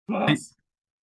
はい。 ます。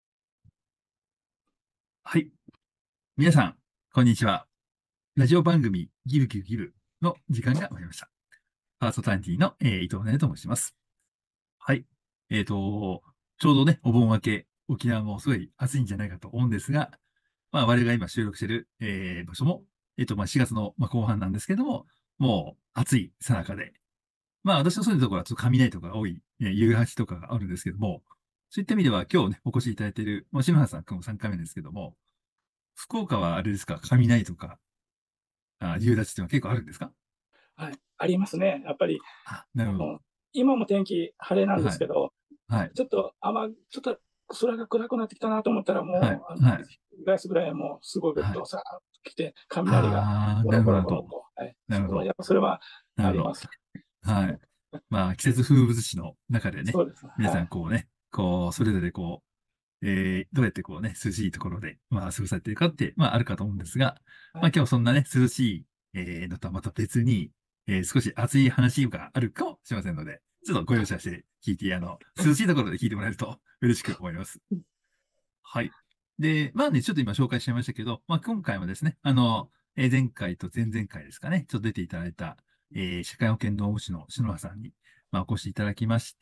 はい。皆さん、こんにちは。ラジオ番組、ギルギルギルの時間が参りました。パーソナリティの、伊藤ねと申します。はい。ちょうどね、お盆明け、沖縄もすごい暑いんじゃないかと思うんですが、まあ、我々が今収録している、場所も、まあ、4月の、まあ、後半なんですけども、もう暑い最中で、まあ、私の住んでるところはちょっと雷とかが多い、夕立とかがあるんですけども、そういった意味では今日ね、お越しいただいている、まあ、篠原さん、今日3回目ですけども、福岡はあれですか、雷とか、夕立っていうのは結構あるんですか？ はい、ありますね。やっぱり、 あ、なるほど。 あの、今も天気晴れなんではい。 すけど、 はい。 ちょっと空が暗くなってきたなと思ったら、 はい。 もう、 はい。 ガスぐらいもうすごいはい。 とさーっと来て、雷がああ、なるほど、 ゴロゴロなるほど。 ゴロと、はい、 なるほど。 やっぱそれはなるほど。 あります。 はい。まあ、季節風物詩の中でね、 そうです。 皆さはい。 んこうね、こう、それぞれこう、どうやってこうね、涼しいところで、まあ、過ごされているかって、まあ、あるかと思うんですが、まあ、 はい。 今日そんなね、涼しい、のとはまた別に、少し熱い話があるかもしれませんので、ちょっとご容赦して聞いて、涼しいところで聞いてもらえると嬉しく思います。はい。で、まあね、ちょっと今紹介しちゃいましたけど、まあ今回もですね、前回と前々回ですかね、ちょっと出ていただいた、社会保険労務士の篠原さんに、まあ、お越しいただきまして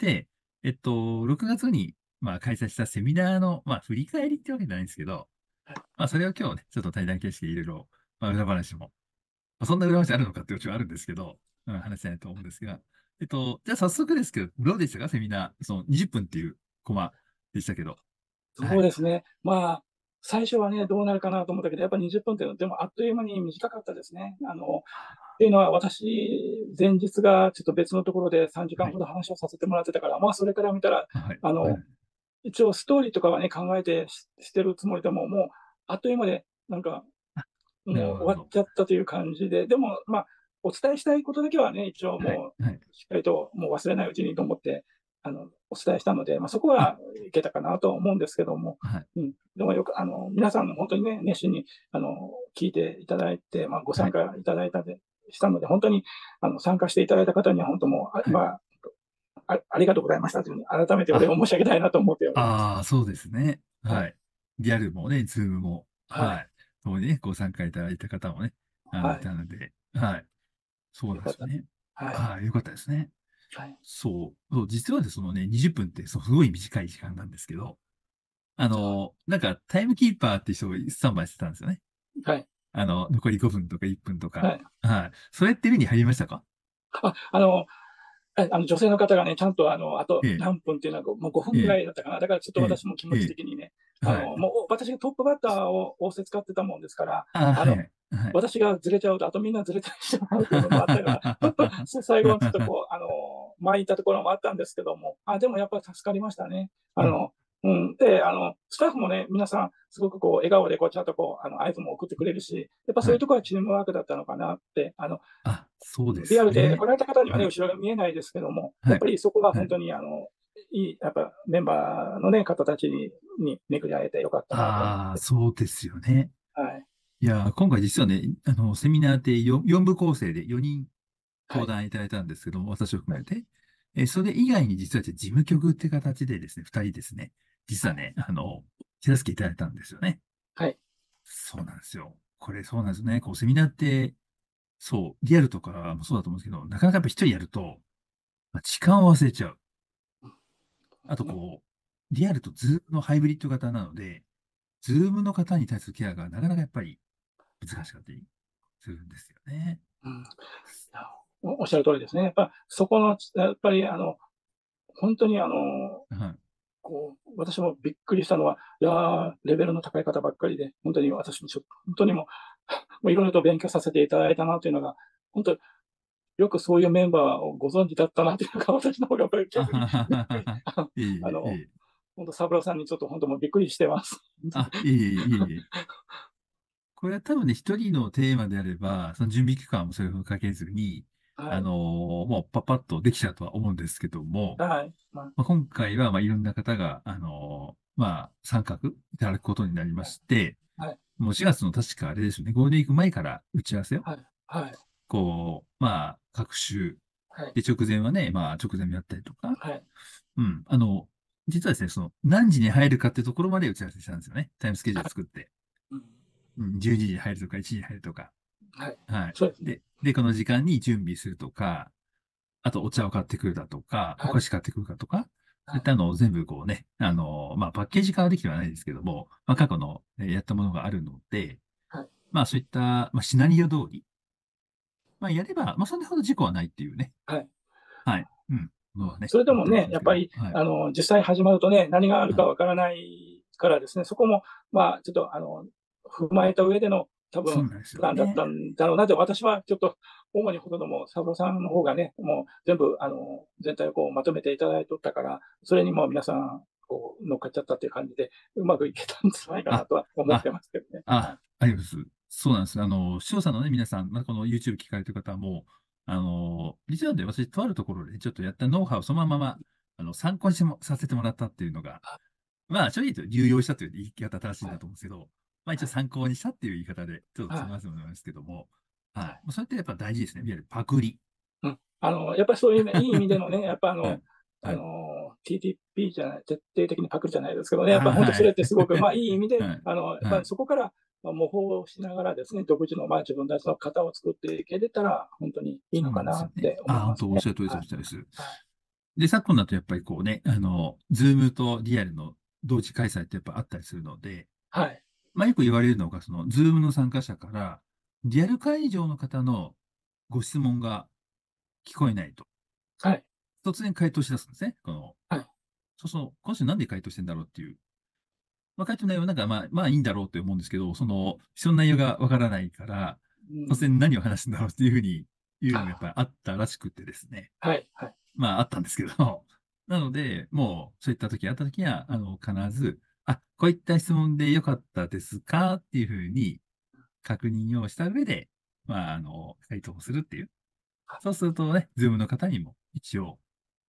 、6月に、まあ、開催したセミナーの、まあ、振り返りってわけじゃないんですけど、まあ、それを今日ね、ちょっと対談形式でいろいろ、まあ、裏話も、まあ、そんな裏話あるのかっていうのはあるんですけど、話したいと思うんですが、じゃあ早速ですけど、どうでしたかセミナー、その20分っていうコマでしたけど。はい。 そうですね。まあ、最初はね、どうなるかなと思ったけど、やっぱ20分っていうのは、でもあっという間に短かったですね。っていうのは、私、前日がちょっと別のところで3時間はい。 ほど話をさせてもらってたから、まあ、それから見たら、 はい。 あの、 はい。 一応ストーリーとかはね、考えてしてるつもりでも、もう、あっという間で、なんか、 なるもう終わっほど。 ちゃったという感じで、でも、まあ、お伝えしたいことだけはね、一応はい。 もはい。 う、しっかりともう忘れないうちにと思って、お伝えしたので、まあ、そこあ、 はいけたかなと思うんですけども、 はい。 うん。でもよく、皆さん本当にね、熱心に、聞いていただいて、まあ、ごはい。 参加いただいたでしたので、本当に、参加していただいた方には本当もう、 はい。 ありがとうございましたというふうに、改めてお礼あ、 を申し上げたいなと思っております。 ああ、そうですね。 はい。 はい。リアルもね、ズームも、 はい。 はい。共にね、ご参加いただいた方もね、いはい。 たので、はい。そうよかった。 なんですよね。 はい。 はい。よかったですね。 はい。 そう、実はね、そのね、20分ってすごい短い時間なんですけど、なんかタイムキーパーって人がスタンバイしてたんですよね。 はい。 残り5分とか1分とか。 はい。 はい。それって目に入りましたか？ あ、女性の方がね、ちゃんとあとええ、 何分っていうのは、もう5分ぐらええ、 いだったかな。だからちょっとええ、 私も気持ええ、 ち的にね、 はい。 もう私がトップバッターを仰せ使ってたもんですから、 あ、 あの、 はい、はい。 私がずれちゃうと、あとみんなずれてしまうっていうのもあったから、ちょっと最後のちょっとこう、前にいたところもあったんですけども、でもやっぱり助かりましたね。 うん。 うん。で、スタッフもね、皆さん、すごくこう、笑顔でこう、ちゃんとこう、合図も送ってくれるし、やっぱそはい。 ういうところはチームワークだったのかなって、 あ、そうでリアルで来すね。 られた方にはね、 はい。 後ろが見えないですけども、やはい。 っぱりそこがはい。 本当にやっぱメンバーのね、方たちに巡り会えてよかったなと思っああ、 て。 そうですよね。 はい。 いやー、今回実はね、セミナーって4部構成で4人はい。 登壇いただいたんですけども、私を含はい。 めて。それ以外に実は事務局って形でですね、2人ですね、実はい。 はね、手助けいただいたんですよね。 はい。 そうなんですよ。これそうなんですね。こう、セミナーって、そう、リアルとかもそうだと思うんですけど、なかなかやっぱ一人やると、まあ、時間を忘れちゃう。あとね。 こう、リアルとズームのハイブリッド型なので、ズームの方に対するケアがなかなかやっぱり難しかったりするんですよね。 うん。いや、おっしゃる通りですね。やっぱそこの、やっぱり本当にはい。 私もびっくりしたのは、いやー、レベルの高い方ばっかりで、本当に私も本当にもう、もういろいろと勉強させていただいたなというのが、本当よくそういうメンバーをご存知だったなというか、私の方がやっぱり逆にあははびっくり、 はは。いえいえ、いえいえ。 本当、三郎さんにちょっと本当もうびっくりしてます。 いえいえ、いえいえ。これは多分ね、一人のテーマであれば、その準備期間もそれをかけずに、 はい。 もうパパッとできちゃうとは思うんですけども、 はい。まあ、 まあ、今回は、まあ、いろんな方が、まあ、参画いただくことになりまはい。 して、 はい。 もう4月の確かあれですよね、ゴールデンウィーク前から打ち合わせを、 はい。はい。 こう、まあ、各週、 はい。 で、直前はね、まあ、直前もやったりとか、 はい。 うん。 実はですね、その、何時に入るかっていうところまで打ち合わせしたんですよね。タイムスケジュール作って。 うん、 うん、12時に入るとか、1時に入るとか。 はい。 はい。 そうですね。 で、この時間に準備するとか、あとお茶を買ってくるだとか、おはい。 菓子買ってくるかとか、そうはい。 いったのを全部こうね、まあ、パッケージ化はできてはないですけども、まあ、過去のやったものがあるので、 はい。 まあ、そういった、まあ、シナリオ通り、まあ、やれば、まあ、そんなほど事故はないっていうね。 はい。 はい。うん。のはね、あったりすそれでもね、 るんですけど。 やっぱり、 はい。 実際始まるとね、何があるはい。 かわからないからですね、そこも、まあ、ちょっと、踏まえた上での、多分、 そうなんですプランだっよね。 たんだろうなって、私はちょっと、主にほとんども、サブロさんの方がね、もう全部、全体をこうまとめていただいとったから、それにも皆さん、こう、乗っかっちゃったっていう感じで、うまくいけたんじゃないかなあ、 とは思ってあ、 ますけどね。はい。 あります。そうなんです。視聴者のね、皆さん、まあ、この YouTube 聞かれてる方も、実はね、私、とあるところでちょっとやったノウハウをそのまま、参考にしてもさせてもらったっていうのが、まあ、正直言うと流用したという言い方正しいんはい。 だと思うんですけど、まあ一応はい。 参考にしたっていう言い方で、ちょっとはい。 つまらせてもらいますけども、はい。 はい。 まあそれってやっぱ大事ですね。いわゆるパクリ。 うん。やっぱりそういうね、いい意味でのね、やっぱはい。はい。 TTP じゃない、徹底的にパクるじゃないですけどね、やっぱ本当それはい。 ってすごく、まあいい意味で、 はい。 やっぱはい。 りそこから、まあ、模倣しながらですね、独自の、まあ自分たちの型を作っていけれたら、本当にいいそうなのかんですよね。 なって思あ、本当おっいますね。 しゃる通りです、おはい。 っしゃる通りです。 はい。 で、昨今だとやっぱりこうね、ズームとリアルの同時開催ってやっぱあったりするので、 はい。 まあよく言われるのが、その、ズームの参加者から、リアル会場の方のご質問が聞こえないと。 はい。 突然回答し出すんですね。 はい。 今週なんで回答してんだろうっていう。まあ、回答内容なんかまあいいんだろうって思うんですけど、その内容がわからないから、突うん。 然何を話すんだろうっていうふうに言うのがやっぱあ、 りあったらしくてですね。 はい。はい。 まああったんですけど、なので、もうそういった時あった時は、必ず、こういった質問でよかったですかっていうふうに確認をした上で、まあ回答をするっていう。そうするとね、ズームの方にも一応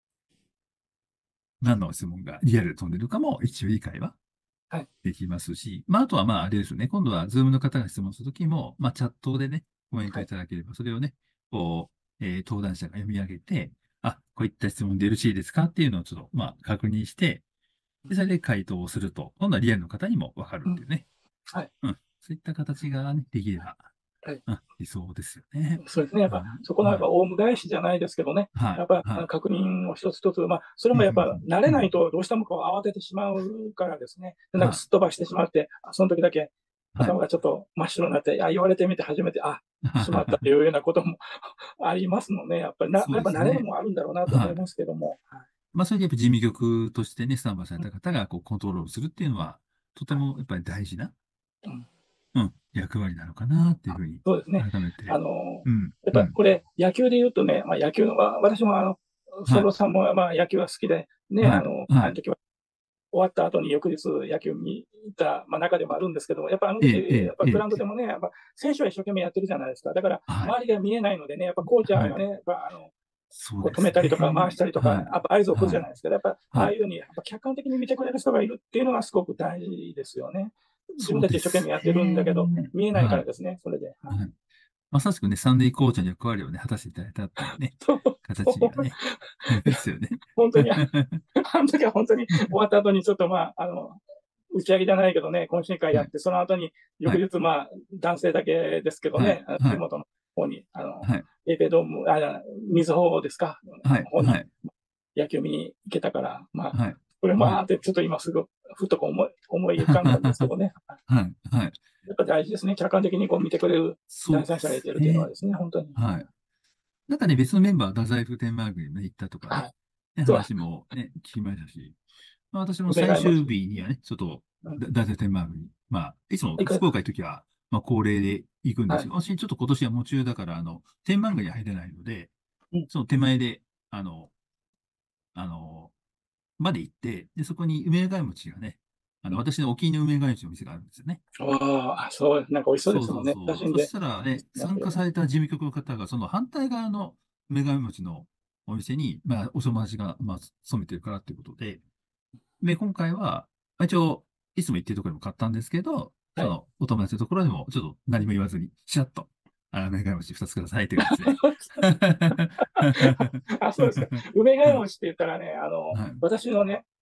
何の質問がリアルで飛んでるかも一応理解ははい。 できますし、まあ、あとはまあ、あれですよね。今度は、ズームの方が質問するときも、まあ、チャットでね、コメントはい。 いただければ、それをね、登壇者が読み上げて、こういった質問でよろしいですかっていうのをちょっと、まあ、確認して、で、それで回答をすると、今度はリアルの方にもわかるうん。 っていうね。 はい。 うん。そういった形がね、できれば、 はい。 理想ですよね。 そうですね。やっぱ、 うん、 そこのやっはい。 ぱオウム返しじゃないですけどね。 はい。 やっぱはい。 確認を一つ一つ、まあ、それうん、 もやっぱ慣うん、うん。 れないとどうしてもこう慌ててしまうからですね。なんかはすっ飛ばしてしまって、その時だけい。はい。 頭がちょっと真っ白になって、言われてみて初めて、しまったというようなこともありますので、 そうやっぱ慣れるですね。 もあるんだろうなと思いはい。 ますけども。はい。 まあ、それでやっぱ事務局としてね、スタンバイされうん。 た方がこうコントロールするっていうのは、とてはい。 もやっぱり大事な、 うん。 うん、役割なのかなっていうふうに、 そうですね。 改めて、うん、 やっうん、 ぱこれ、野球で言うとね、まあ、野球は、私もはい、 ソロさんもまあ野球は好きで、ね、 はい、はい、 あの時は終わった後に翌日野球見た、まあ、中でもあるんですけども、やっぱあの時、 ええ、ええ、 やっぱグラウンドええ、 でもね、やっぱ選手は一生懸命やってるじゃないですか。だからはい、 周りが見えないのでね、やっぱコーチャはい、 ーがね、やっぱこう止そうですめたりとか回しね。 たりとか、 はい、 やっぱ合図を送るじゃはい、 ないですか。やっぱあはい、 あいうふうにやっぱ客観的に見てくれる人がいるっていうのがすごく大事ですよね。自分そうたち一生懸です命やってるんだけど、 ね。 見えないかはい、 らですね、それで。はい、 はい。まさしくね、サンデーコーチの役割をね、果たしていただいたっていうね、 そう、そう、 形がね、ですよね。 本当に、あの時は本当に終わった後にちょっとまあ、打ち上げじゃないけどね、懇親会はい、 やって、その後に翌はい、 日、まあ、男性だけですけどはい、 ね、 はい、 地元の方に、 はい、 エイペイドーム、水穂ですか、 はい、 方にはい、 野球見に行けたから、まあ、 はい、 これもはい。 って、ちょっと今すぐ、ふっとこう思い浮かんだんですけどね。 はい、はい。 やっぱ大事ですね。客観的にこう見てくれる第三者がいそうですてるというのはね。 ですね、本当に。 はい。なんかね、別のメンバー、太宰府天満宮にね、行ったとかね、 はい。 ねそう、 話もね、聞きましたし、まあ、私も最終梅ヶ餅。 日にはね、ちょっと、 うん、 太宰府天満宮に、まあ、いつもいくら、 福岡行くときは、まあ、恒例で行くんではい。 すよ。私、ちょっと今年は夢中だから、天満宮に入れないので、 うん、 その手前で、あの、あの、まで行って、で、そこに梅ヶ餅がね、 うん。 私のお気に入りの梅ヶ餅のお店があるんですよね。 そう、なんか美味しそうでそうすもんね。 そうそう。 写真でそしたらね、 見ますけどね。 参加された事務局の方が、その反対側の女神餅のお店に、まあ、お友達が、まあ、勤めてるからっていうことで、で、今回は、まあ一応、いつも行ってるところにも買ったんですけど、 はい。 その、お友達のところでも、ちょっと何も言わずに、ちらっと、女神餅2つくださいって感じで。 そうですか。梅ヶ餅って言ったらね、 はい。 私のね、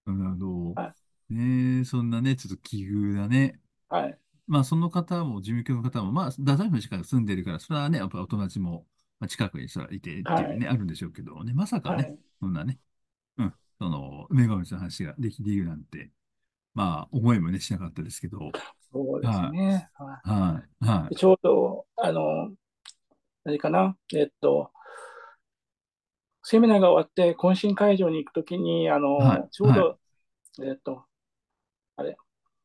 なるほはい。 ど。ねえ、そんなね、ちょっと奇遇だね。 はい。 まあ、その方も、事務局の方も、まあ、太宰府の近くに住んでるから、それはね、やっぱお友達も、まあ、近くにそれはいてってはい。 いうね、あるんでしょうけどね、まさかね、 はい。 そんなね、梅ヶ淵の話ができるなんて、まあ、思いもね、しなかったですけど、 そうですはね。はい、はい、はい。 い、 ちょうど、何かな、セミナーが終わって懇親会場に行くときに、 はい、はい、 ちょうど、えっと、あれ、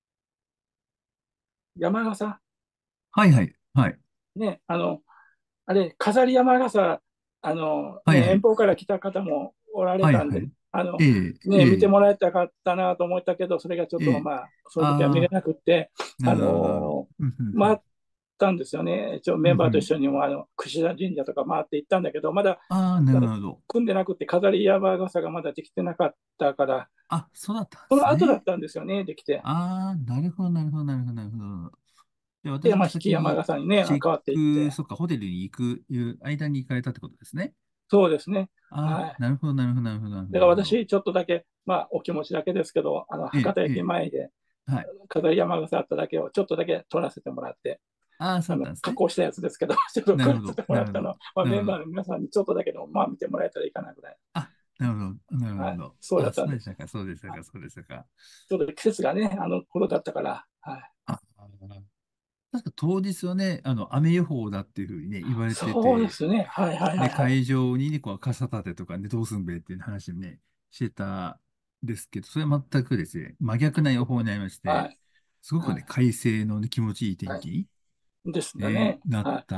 山笠、 はい、はい、はい、 ね、あれ、飾り山笠、 はい、はい、 遠方から来た方もおられはい、 たんで、 はい、ええ、え見てえ、 もらいたかったなと思ったけど、それがちょっと、 ええ、 まあ、その時は見れああ、 なくって、 なるほど、なるほど。うんうん回ったんですよね。一応うん、 メンバーと一うん、 緒にも、櫛田神社とか回って行ったんだけど、まだ、 ああ、なるほど。 組んでなくて、飾り山笠がまだできてなかったから、 あ、そうだったんでその後だっすね。 たんですよね、できて。 ああ、なるほど、なるほど、なるほど、なるほど。で、 で、まあ、 私も引き山先に笠にね、 チェッ変わっていっク、 て。 そっか、ホテルに行くいう間に行かれたってことですね。 そうですね。 ああ、 はい。 なるほど、なるほど、なるほど、なるほど。 だからなるほど。 私、ちょっとだけ、まあ、お気持ちだけですけど、 ええ、 博多駅ええ、 前で、 はい。 飾り山笠あっただけをちょっとだけ撮らせてもらって、 ああ、そうだったんですね。 加工したやつですけど、ちょっとなるほど、 撮らせてもなるほど、 らったのは、まあ、 なるほど。 メンバーの皆さんにちょっとだけでも、まあ、見てもらえたらいいかなぐらい。 あ、なるほど、なるはい。 ほど。 そうだっあ、 たんです。 そうでしたか、そうでしたか、そうでしたか。 ちょっと季節がね、あの頃だったから、はい。 あ、確か当日はね、雨予報だっていうふうにね、言われてそうでて、 すね。はいはいはで、 いはい。 会場にね、こう、傘立てとかね、どうすんべっていう話をね、してたんですけど、それは全くですね、真逆な予報になりまして、 はい。 すごくね、 はい。 快晴のね、気持ちいい天はい。 気に、 ですね、 ね。 なっはい。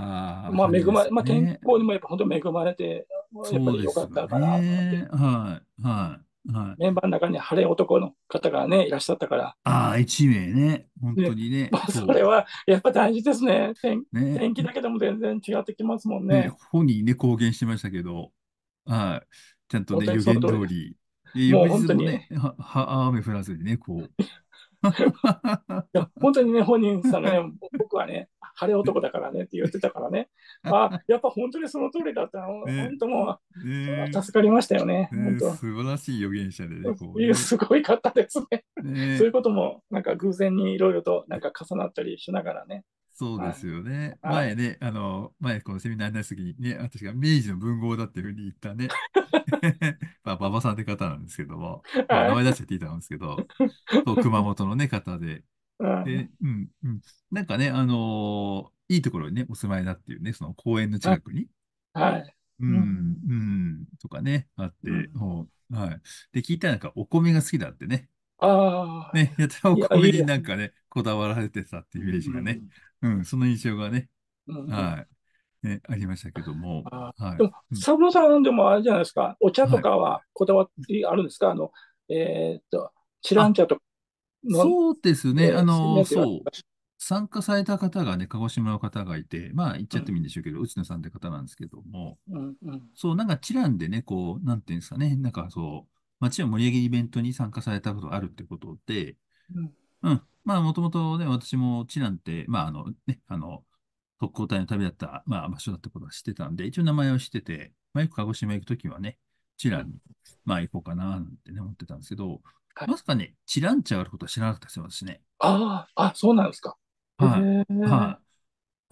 たまあ、 感じですよまあ、天ね。 候にもやっぱ本当恵まれて、やっぱり良かそうですったかな、なんて。 ね。はい、はい、はい。 メンバーの中に晴れ男の方がね、いらっしゃったから、 ああ、一名ね、本当で、 にね、 まあ、それそはやっぱ大事ですね。 う、ね、 天気だけでも全然違ってきますもんね、 ね。 本人ね、公言してましたけど、はい、ちゃんとね、 本当に予言その通りです。 通り、で翌もう本当に、い日もね、雨降らずにね、こう、 や、本当にね、本人さんがね、僕はね、晴れ男だからねって言ってたからね、あ、やっぱ本当にその通りだったの。 ね、 本当もう、 ね、 助かりましたよね。本ね、 当。 素晴らしい予言者でね、こうね、 すごい方ですね。そういね、 うことも、なんか偶然にいろいろとなんか重なったりしながらね。はい。 そうですよね。 はい。 前このセミナーになった時にね、私が明治の文豪だっていうふうに言ったね、まあ、馬場さんって方なんですけども、まあ、名はい。 前出して聞いたんですけど、そう、熊本のね、方で、 うん。 で、うん、うん。なんかね、いいところにね、お住まいだっていうね、その公園のはい。 近くに、 はい。 ううん。 ん、うん、とかね、あって、 うん。 もう、はい。で、聞いたらなんかお米が好きだってね。 ああ、 ね、やたらおいや、 米にいいですね。 なんかね、こだわられてたっていうイメーうジがね、 ん。 うん、その印象がね、 うん。 はい、ね、ありましたけども、はい。 でも、 うん、 サブロさんでもあれじゃないですか、お茶とはい。 かはこだわりあるんですか？チランあ、 茶とか飲んそうですね。 で、メンテが、 そう。参加された方がね、鹿児島の方がいて、まあ言っちゃってもいいんうん、 でしょうけど、内野さんって方なんですけども、 うん、うん、 そう、なんかチランでね、こう、なんていうんですかね、なんかそう、街を盛り上げるイベントに参加されたことがあるってことで、 うん、 うん。まあ、もともとね、私もチランって、まあ、特攻隊の旅だった、まあ、場所だったことは知ってたんで、一応名前を知ってて、まあ、よく鹿児島行くときはね、チうん。 ランに、まあ、行こうかな、なんてね、思ってたんですけど、 はい。 まさかね、チラン茶があることは知らなかったですよ、私ね。 そうなんですか。へはい。 え。 はい。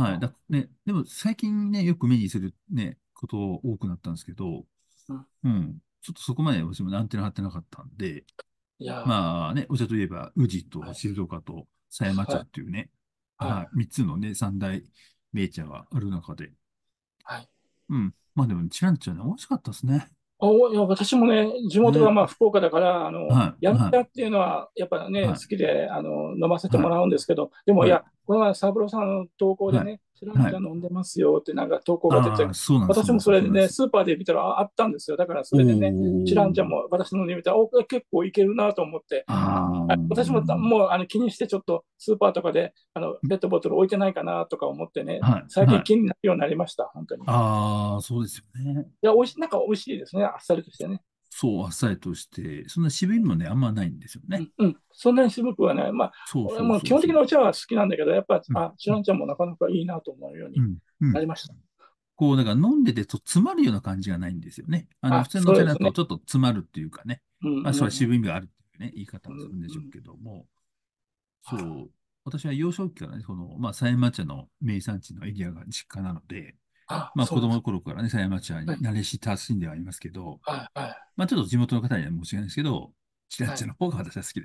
はい。 あ、 でも最近ね、よく目にするね、こと多くなったんですけど、 うん。 うん。ちょっとそこまで私もアンテナ張ってなかったんで、 いやー、 まあね、お茶といえば、宇治とはい、 静岡と狭山茶はい、 っていうね、 はい、 はい、三つのね、三大銘茶がある中で、 はい。 うん。まあでも、チランチャね、美味しかったですね。 いや、私もね、地元がね。 まあ福岡だから、 はい、 闇はい、 茶っていうのは、やっぱね、 はい、 好きで、飲ませてはい、 もらうんですけど、でも、いはい、 や、この前、三郎さんの投稿ではい、 ね、知らんはい。 茶飲んでますよって、なんか投稿が出て、 ああ、そうなんです、そう私もなんです、 それでね、 そうなんです。 スーパーで見たらあったんですよ。だからそおれでね、知らん茶ー。 も私のに見たら、結構いけるなと思って、 ああ、 私ももう気にしてちょっとスーパーとかでペットボトル置いてないかなとか思ってね、 はい、 最近はい。 気になるようになりました、本当に。いああ、そうですよね。 や、なんか美味しいですね、あっさりとしてね。 そう、あっさりとして、そんな渋みもね、あんまないんですよね。 うん、うん、そんなに渋くはない。まあ、 そうそう俺も基そうそう。 本的なお茶は好きなんだけど、やっぱ、 うん、 シュランちゃんもなかなかいいなと思うようにうん、うん。 なりました。 こう、だから飲んでてと詰まるような感じがないんですよね。普通のお茶だそうですね。 とちょっと詰まるっていうかね。 うん、 まあ、それはうん、うん。 渋みがあるってね、言い方うん、 をするんでしょううん。 けども、 あそう、私は幼少期からね、まあ、狭山茶の名産地のエリアが実家なので、まあ、子供のそうなんです頃からね、狭山茶か。はい、 に慣れ親しんではいますけど、 はい、はい。 まあ、ちょっと地元の方には申し訳ないですけど、チラッはい。 チャの方が私は好きです。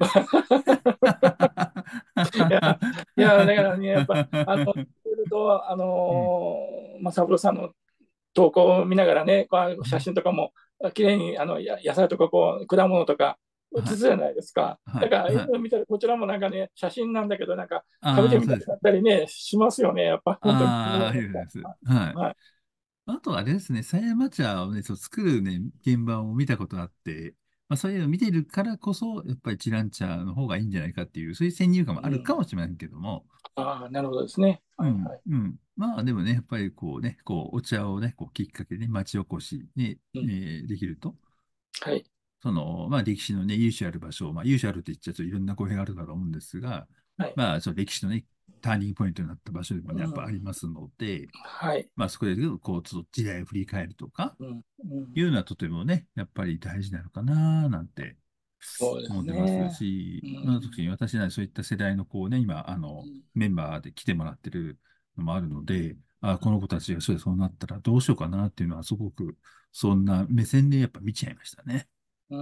いや、だからね、やっぱ、いろいろと、 うん。 まあ、サブロさんの投稿を見ながらね、こう写真とかも、綺麗に、野菜とか、果物とか、写はい、 すじゃないですか。 はい、 だから、いはい。 ろいろ見たら、こちらもなんかね、写真なんだけど、なんか、食べああ、 てみたくそうですか。 なったりね、しますよね。やっぱ、本当に。 ああ、ありがとうございます。はい。 はい。 あとあれですね、狭山茶をね、作るね、現場を見たことあって、まあ、そういうのを見てるからこそ、やっぱりチラン茶の方がいいんじゃないかっていう、そういう先入観もあるかうん。 もしれませんけども、 ああ、なるほどですね。はい、 うん、 はい。 うん。まあでもね、やっぱりお茶をね、きっかけに町おこしに、 うん。 できると、 はい。 まあ歴史のね、由緒ある場所、まあ由緒あるって言っちゃうといろんな語弊があるかと思うんですが、 はい。 まあその歴史のね、ターニングポイントになった場所でもね、やっぱあうん。 りますので、 はい。 まあそこで、ちょっと時代を振り返るとか、 うん。うん。 いうのはとてもね、やっぱり大事なのかな、なんてそうです思ってますね。 し、 うまあ特ん。 に私ならそういった世代の今、 うん。 メンバーで来てもらってるのもあるので、 うん。 この子たちがそうなったらどうしようかなっていうのはすごく、そんな目線でやっぱ見ちゃいましたね。 うん。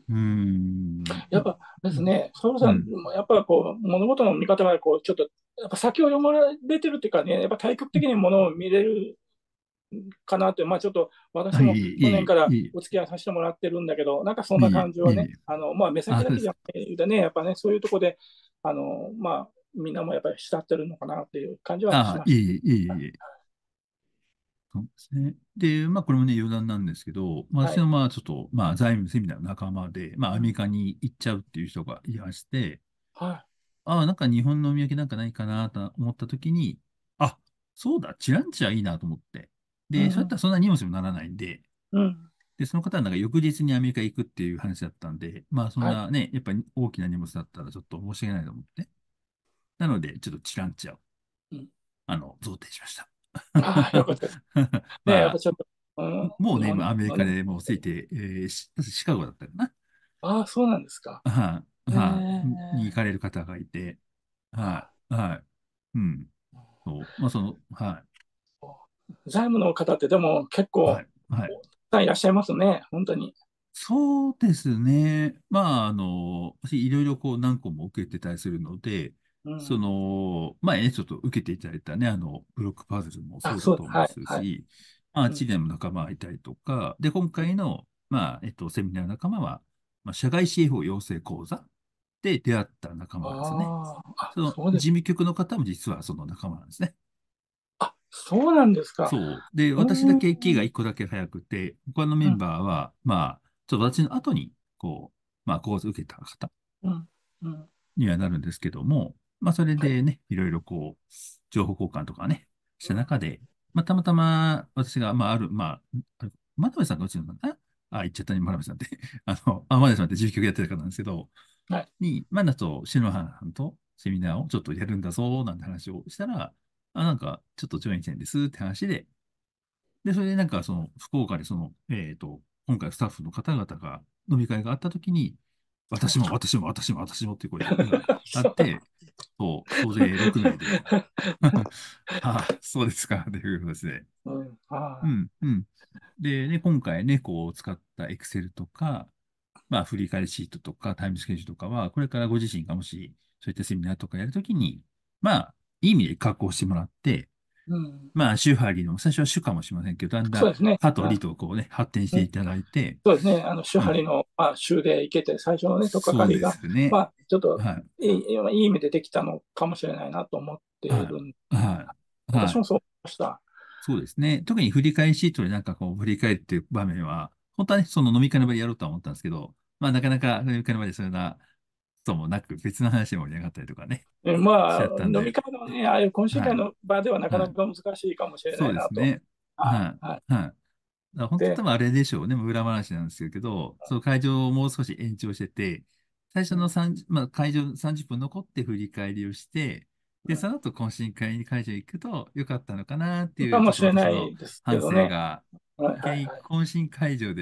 うーん。 やっぱですね、ソウルさん、 うん。 やっぱ物事の見方がちょっと、やっぱ先を読まれてるっていうかね、やっぱ対極的にものを見れるかなって、まあちょっと私あ、いも去年かい、いらい、 お付き合いさせてもらってるんだけど、なんかそんないい、 感じはね、 いい。 まあ目先あ、そうですか。 だけじゃなくてね、やっぱね、そういうところで、まあみんなもやっぱり慕ってるのかなっていう感じはしましいい。そうですね。で、まあ、これもね、余談なんですけど、まあ、 た。はい。 私のちょっと、まあ、財務セミナーの仲間で、まあ、アメリうん。 カに行っちゃうっていう人がいまして、 はなんか日本のお土産なんかないかなと思った時に、あ、そうだ、チランチャいいなと思って。 い。うで、そうやったん。 らそんな荷物にもならないんで、 うん。 で、その方はなんか翌日にアメリカ行くっていう話だったんで、まあ、そんはい。 なね、やっぱり大きな荷物だったらちょっと申し訳ないと思って。なので、ちょっとチランチャを、 うん。 贈呈しました。 ああ、よかったです。ね、やっまあ、 ぱちょっと、うん、 もうね、 日本もうアメリのね。 カでもうついて、シカゴだったかな。 ああ、そうなんですか。 はい、 えに行え、 かれる方がいて、はあ、 い、はい。うん。そう。まあ、はい、 財務の方ってでも結構、 はい、はい。 たくさんいらっしゃいますね、本当に。 そうですね。まあ、私いろいろ何個も受けてたりするので、 うん。 前ね、ちょっと受けていただいたね、ブロックパズルもあ、 そうだと思いまはい、はい。 すし、まあ、 うん。 チリアの仲間がいたりとか、で、今回の、セミナーの仲間は、まあ、社外 CFO 養成講座で出会った仲間ですね。 ああ、あ、 そのそうです。 事務局の方も実はその仲間なんですね。 あ、そうなんですか。 そう。で、 うー私だけ期がん。 1個だけ早くて、他のメンうん、 バーは、ちょっと私の後に、講座を受けた方うん、うん。 にはなるんですけども、まあ、それはい。 でね、いろいろ情報交換とかね、したうん。 中で、まあ、たまたま私が、真鍋さんがうちのかな言っちゃったね、真鍋さんって。真鍋さんって事務局やってた方なんですけど、 はい。 だと、篠原さんとセミナーをちょっとやるんだぞ、なんて話をしたら、なんか、ちょっとジョインしたいんですって話で、で、それでなんか、福岡で今回スタッフの方々が飲み会があったときに、 はい。 私もっていう声があって、そう、総勢6名で、そうですか、ということですね。 うん、あうん、うん。で、ね、今回ね、使った Excel とか、まあ、振り返りシートとか、タイムスケジュールとかは、これからご自身がもし、そういったセミナーとかやるときに、まあ、いい意味で確保してもらって、 ー、うん。 まあ、主張りの、最初は主かもしれませんけど、だんだん、 そうですね。 派とあ、 理と発展しうん、 ていただいて、 そうですね。手うん。 張りの、週で行けて、最初のね、とっかそうでかりが、 すね。 ちょっとはい。 いい意味でできたのかもしれないなと思っていはるん。 い。はい。はい。 私もそう思いました。 そうですね。特に振り返りシートでなんか振り返っている場面は、本当はね、その飲み会の場でやろうとは思ったんですけど、まあ、なかなか飲み会の場でそういうようなこともなく、別の話で盛り上がったりとかね、しちゃったん飲みで、 会のね、ああいう懇親はい。 会の場ではなかはい。 なか難しいかもしれそうでないなと。 すね。 はい、 はい。 はい。 はい。だから本当多で、 分あれでしょうね。もう裏話なんですけど、その会場をもう少し延長してて、最初のうん、 30、まあ、会場30分残って振り返りをして、で、そうの後懇親会に会場行くと良かったのかなってん、 いう、ちょっとかもしれ私のないですけ反どね。 省が、 はい、はい、 一回はい。 懇親会場で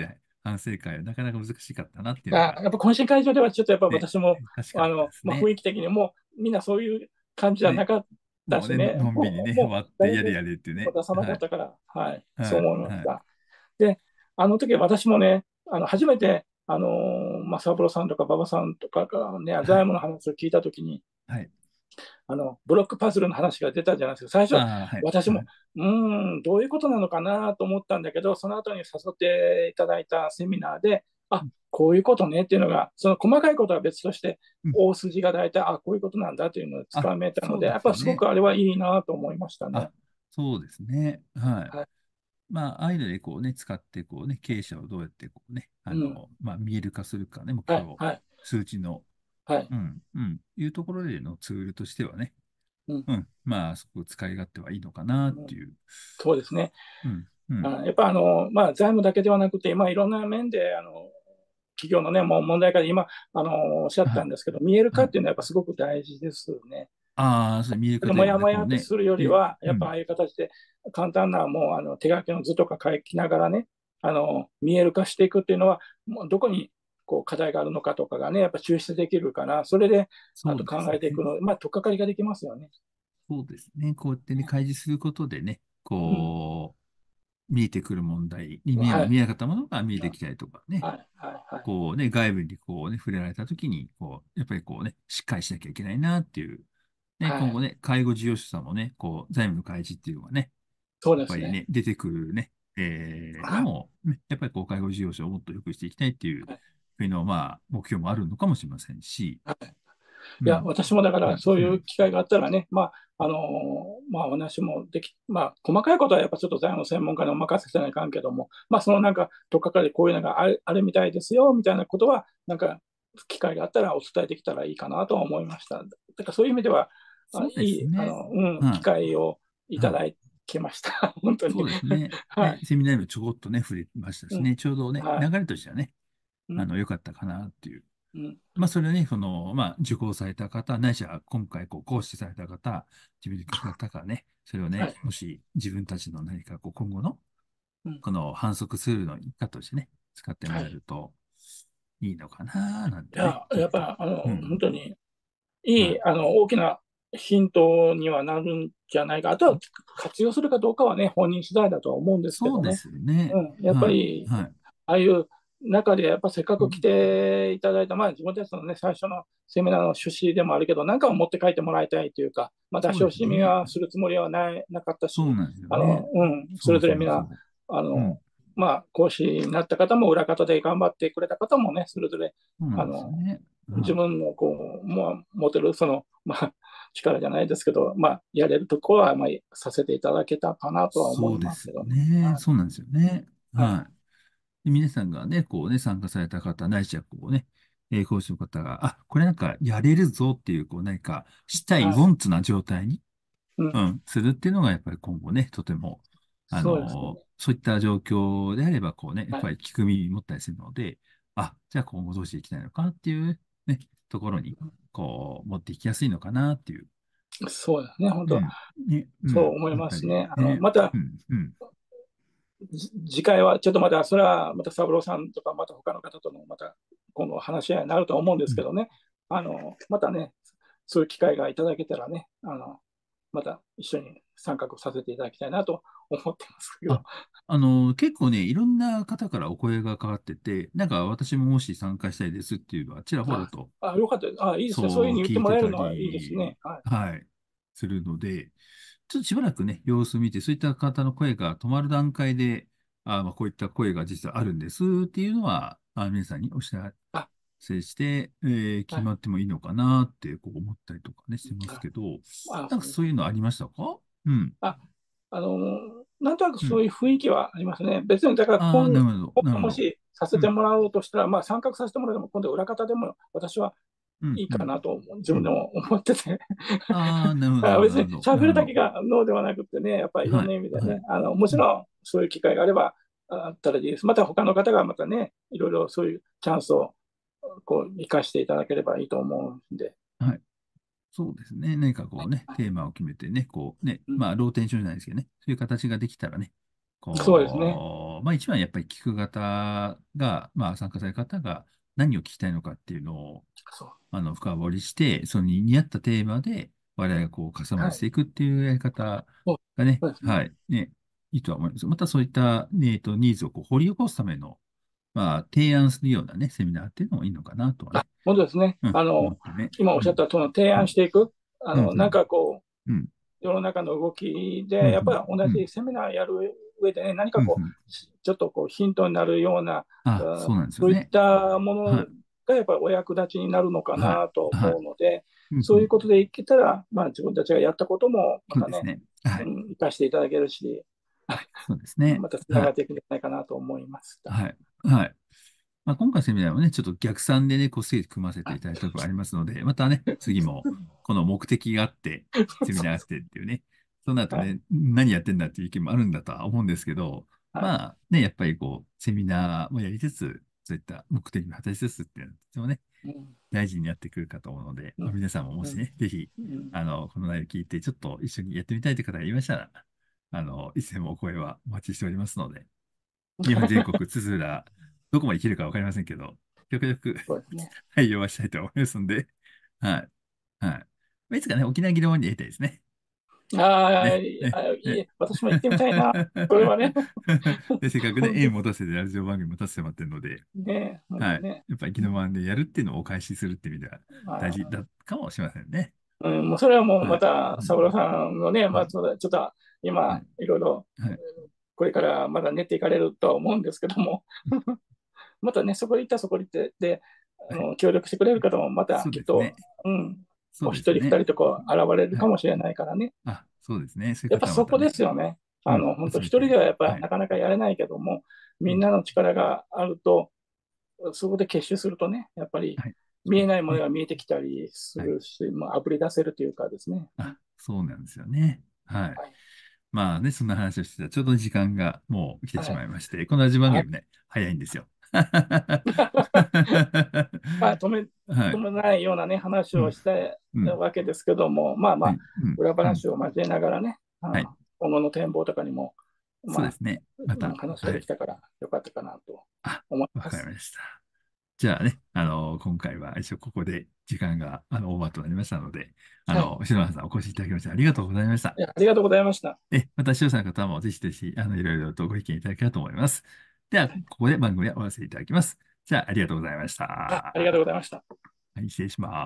反省会はなかなか難しかったなっていうのが、 やっぱ懇親会場ではちょっとやっぱね、 私も、 難しかったですね。 雰囲気的にもうみんなそういう感じじゃなね、 かったもうね、 しね、 のんびりね、終もうわってやれ誰もやれっていうね。 出さなかはい。 ったから、はい、そうはい。はい。 思いました。で、あの時私もね、初めて、三郎さんとか馬場さんとかがね、財はい。 務の話を聞いたときに、 はい。 ブロックパズルの話が出たじゃないですか。最初、 ああ、はい。 私も、 はい。 どういうことなのかなと思ったんだけど、その後に誘っていただいたセミナーで、こういうことねっていうのが、その細かいことは別として、 うん。 大筋が大体、こういうことなんだというのをつあ、 かめたので、 そうでやっぱすごすね。 くあれはいいなと思いましたね。 あ、そうですね。はい。 はい。 まあ、ああいうのでこうね、使ってこうね、経営者をどうやってこうね、 うん。 まあ、見える化するかね、目はい。 標、 はい。 数値の、 はい。 いうところでのツールとしてはね、 うん。 まあ、そこ使い勝手はいいのかなっうん、 ていう。 そうですね。 うん、うん。 やっぱ財務だけではなくて、いろんな面で、企業のね、もう問題から今、おっしゃっはい、 たんですけど、見えるはい。 化っていうのはやっぱすごく大事ですよね。 ああ、それ見える化というのはね、 もやもこうね、 やとするよりね、 は、 うん、 やっぱああいう形で簡単なもう手書きの図とか書きながらね、見える化していくっていうのは、もうどこにこう課題があるのかとかがね、やっぱ抽出できるから、それであそうとですね。 考えていくの、取っかかりができますよね。 そうですね。こうやってね、開示することでね、 うん。 こう、見えてくる問題にはい。 見えなかったものが見えてきたりとかね、 はい。はい。はい。 こうね、外部にこうね、触れられたときに、こう、やっぱりこうね、しっかりしなきゃいけないなっていう、ね、 はい。 今後ね、介護事業者さんもね、こう、財務の開示っていうのがね、 そうですね。 やっぱりね、出てくるね、のはい。 も、ね、やっぱりこう、介護事業者をもっと良くしていきたいっていう、 はい。 いうのまあ、目標もあるのかもしれませんし、 はい。いや、 うん、 私もだかうん、 らそううん、 いう機会があったらね、お話もでき、細かいことはやっぱちょっと財務の専門家にお任せせないかんけども、そのなんか、とっかかりこういうのがあるみたいですよ、みたいなことは、なんか、機会があったらお伝えできたらいいかなとは思いました。だからそういう意味では、 そうですね。 機は会をいい、はい。 ただきました。本当に。 そうですね。ね、 はい。 セミナーにもちょこっとね、触れましたうん。 しね、ちょうどね、 はい。 流れとしてはね、 うん。 良かったかなっていう。 うん。 まあ、それはね、まあ、受講された方、ないしは今回、こう、講師された方、自分で聞いた方がね、それをね、 はい。 もし自分たちの何か、こう、今後の、 うん。 この反則ツールの一環としてね、使ってもはい。 らえるといいのかな、なんてね、 いや、 ちょっと。 やっぱ、本うん。 当に、いい、 はい。 大きなヒントにはなるんじゃないか。あとは活用するかどうかはね、本人次第だとは思うんですけどね。 そうですよね。 やっぱはり、 い。はい。 ああいう中で、やっぱせっかく来うん。 ていただいた、自分たちのね、最初のセミナーの趣旨でもあるけど、何かを持って帰ってもらいたいというか、出そうし惜しみですね。 はするつもりはなかったし、 そうなんですよね。 それそうぞれ皆、 そうそあう。うん。 の、講師になった方も、裏方で頑張ってくれた方もね、それぞれ、 そうなんですよあの、 ね。 自はい。 分の持てる力じゃないですけど、やれるところはさせていただけたかなとは思いそうですよますけどね。 ね。そうなんですよね。 はい。 はい。で皆さんがね、こうね、参加された方、ないしはこうね、講師の方が、これなんかやれるぞっていう、こう何かしたい、ウはい。 ォンツな状態に、 うん。 するっていうのが、やっぱり今後ね、とても、 そうですね。 そういった状況であれば、こうね、やっはい。 ぱり聞く耳持ったりするので、じゃあ今後どうしていきたいのかっていうね、ところに、こう、持っていきやすいのかなっていう、 そうですね。本当、 うん、ね、うん、 そう思いやっぱりますね。 ね、 また、 うん、うん、 次回は、ちょっとまた、それはまた三郎さんとか、また他の方とのまた今後話し合いになると思うんでうん。 すけどね。またね、そういう機会がいただけたらね、また一緒に参画させていただきたいなと思ってますけど。 あ、結構ね、いろんな方からお声がかかってて、なんか私ももし参加したいですっていうのは、ちらほらと、 よかったです。いいですね。そういうふうに言ってもらえるそう聞いてたのはいいですり、 ね。はい。 はい、するので、ちょっとしばらくね、様子見て、そういった方の声が止まる段階で、まあ、こういった声が実はあるんですっていうのは、皆さんにお知らあ、 せして、 はい。 決まってもいいのかなってこう思ったりとかね、してますあ、 けど、なんかそうですね。 そういうのありましたか？うん、 あ、なんとなくうん。 そういう雰囲気はありますね。別に、だからああ、なるほど、なるほど。 もしさせうん、 てもらおうとしたら、参画させてもらっても、今度裏方でも私はうん、 いいうん、 かなと自うん。 分でも思っててああ、なるほど、なるほど、 別になるほど。なるほど。 喋るだけがノーではなくてね、やっぱりいろんなはい、 意味でね、 はい。 もちうん、 ろんそういう機会があればあったらいいです。また他の方がまたね、いろいろそういうチャンスを生かしていただければいいと思うんで。 はい。そうですね。何かこうね、テーマを決めてね、こうね、 うん、 まあ、ローテンションじゃないですけどね、そういう形ができたらね、 そうですね。 まあ一番やっぱり聞く方が、まあ参加される方が何を聞きたいのかっていうのを、 そう。 深掘りして、そのに似合ったテーマで我々がこうカスタマイはい。 ズしていくっていうやり方そう、 がね、 そうですね。 はい、ね、いいとは思います。またそういった、ねニーズをこう掘り起こすための、まあ提案するようなね、セミナーっていうのもいいのかなとはね、 本当ですね。 うん、思ってね。 今おっうん、 しゃったその提うん、 案していく、 うん、 なんかこうん、 う、世の中の動きうん、 で、やっぱり同うん、 じセミナーやる上でね、何かうん、 こう、 うん。 ちょっとこうヒントになるような、 あ、そうなんですよそういっね。 たものはい、 がやっぱりお役立ちになるのかはい、 なとはい。 思うので、 うん、うん。 そういうことでいけたら、まあ自分たちがやったこともまたね、 そうですね。はい。 生かしていただけるし、 そうですね。 またつなはい。 がっていくんじゃないかなと思いました。 はい。はい。まあ、今回のセミナーはね、ちょっと逆算でね、こう、整理組ませてはい。 いただいたところありますので、またね、次も、この目的があって、セミナーがあってっていうね、その後はい。 ね、何やってんだっていう意見もあるんだとは思うんですけど、 はい。 まあね、やっぱりこう、セミナーもやりつつ、そういった目的も果たしつつっていうのは、とてもね、 うん。 大事になってくるかと思うので、 うん。 まあ、皆さんももうん。 しね、ぜひ、 うん。 この内容を聞いて、ちょっと一緒にやってみたいという方がいましたら、いつでもお声はお待ちしておりますので、日本全国津々浦、どこまで行けるかわかりませんけど、極力そうですね。 はい用はしたいと思いますので、はい。はい。まあいつかね、沖縄ギルモンにやりたいですね。ね、ね、ね。 私も行ってみたいな。それはね。 で、せっかくね、 本当縁持たせてラジオ番組持たせてもらってるので、 ね、本当はい。 ね。 やっぱりギうん、 ルモンでやるっていうのをお返しするっていう意味では大事だかもしれませんね。 うん、もうそれはもうはい。 また、 うん、 佐室さんのね、まあ、 うん、 ちょっと今、 はい。 いろいろ、 はい。 これからまだ練っていかれるとは思うんですけども、またね、そこに行ったらそこに行って、で、 はい。 協力してくれる方もまたきっと、 そうですね。 うん、 そう一人二ですね。 人とこう現れるはい。 かもしれないからね。 あ、そうですね。そういうやっぱそこで方はまたね、 すよね。 うん、 本当一集めて、 人ではやっぱはい。 なかなかやれないけども、 うん、 みんなの力があると、そこで結集するとね、やっぱりはい。 見えないものね。 が見えてきたりすはい。 るし、まあ、溢れ出せるというかですね。 あ、そうなんですよね。はい。 はい。 まあね、そんな話をしてたら、ちょうど時間がもう来てしはい。 まいまして、このラジオ番はい。 組もね、早いんですよ。はまあ、止い。 めないようなね、話うん。 をしたうん。 わけですけども、まあまあ、 はい。うん。 裏うん。 話を交えながらね、 はい。 今後の展望とかにも、まあ、 そうですね。また、 話がはい。 できたからよかったかなとあ、わ思います。 かりました。じゃあね、今回は一応ここで時間が、オーバーとなりましたので、 はい。 篠原さんお越しいただきましてありがとうございました。 ありがとうございました。 また視聴者の方もぜひぜひ、いろいろとご意見いただければと思います。では、ここで番組は終わらせていただきます。じゃあ、ありがとうございましありがとうた。 ございました。 はい、失礼します。